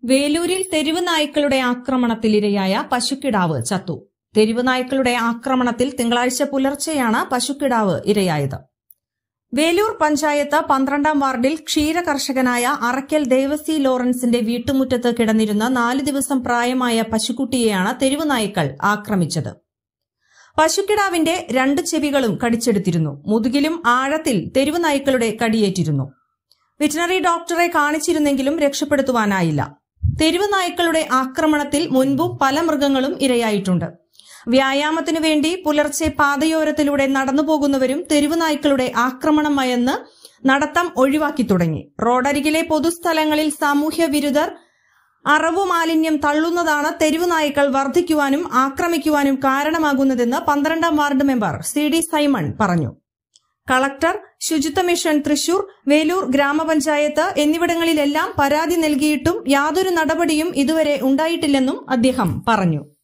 വേലൂരിൽ തെരുവ് നായ്ക്കളുടെ ആക്രമണത്തിലിരയായ പശുക്കിടാവ് ചത്തു. തെരുവ് നായ്ക്കളുടെ ആക്രമണത്തിൽ തിങ്കളാഴ്ച പുലർച്ചെയാണ് പശുക്കിടാവ് ഇരയായത്. വേലൂർ പഞ്ചായത്ത് 12-ാം വാർഡിൽ ക്ഷീരകർഷകനായ അറയ്ക്കൽ ദേവസി ലോറൻസിന്റെ വീട്ടുമുറ്റത്ത് കിടന്നിരുന്ന 4 ദിവസം പ്രായമായ പശുക്കുട്ടിയെയാണ് തെരുവ് നായ്ക്കൾ ആക്രമിച്ചത്. പശുക്കിടാവിന്റെ 2 ചെവികളും കടിച്ചെടുത്തിരുന്നു. മുതുകിലും ആഴത്തിൽ തെരുവ് നായ്ക്കളുടെ കടിയേറ്റിരുന്നു. വെറ്റിനറി ഡോക്ടറെ കാണിച്ചിരുന്നെങ്കിലും രക്ഷപ്പെടുത്തുവാനായില്ല. തെരുവ് നായ്ക്കളുടെ ആക്രമണത്തിൽ മുൻപും പല മൃഗങ്ങളും ഇരയായിട്ടുണ്ട്. വ്യായാമത്തിനു വേണ്ടി പുലർച്ചെ പാതയോരത്തിലൂടെ നടന്നുപോകുന്നവരും തെരുവ് നായ്ക്കളുടെ ആക്രമണം ഭയന്ന് നടത്തം ഒഴിവാക്കി തുടങ്ങി. റോഡരികിലെ പൊതുസ്ഥലങ്ങളിൽ സാമൂഹ്യ വിരുദ്ധർ അറവു മാലിന്യം തള്ളുന്നതാണ് തെരുവ് നായ്ക്കൾ വർദ്ധിക്കുവാനും ആക്രമിക്കുവാനും കാരണമാകുന്നതെന്ന് 12-ാം വാർഡ് മെമ്പർ CD സൈമൺ പറഞ്ഞു. കളക്ടർ, ശുചിത്വ മിഷൻ തൃശൂർ, വേലൂർ ഗ്രാമപഞ്ചായത്ത് എന്നിവിടങ്ങളിലെല്ലാം പരാതി നൽകിയിട്ടും യാതൊരു നടപടിയും ഇതുവരെ ഉണ്ടായിട്ടില്ലെന്നും അദ്ദേഹം പറഞ്ഞു.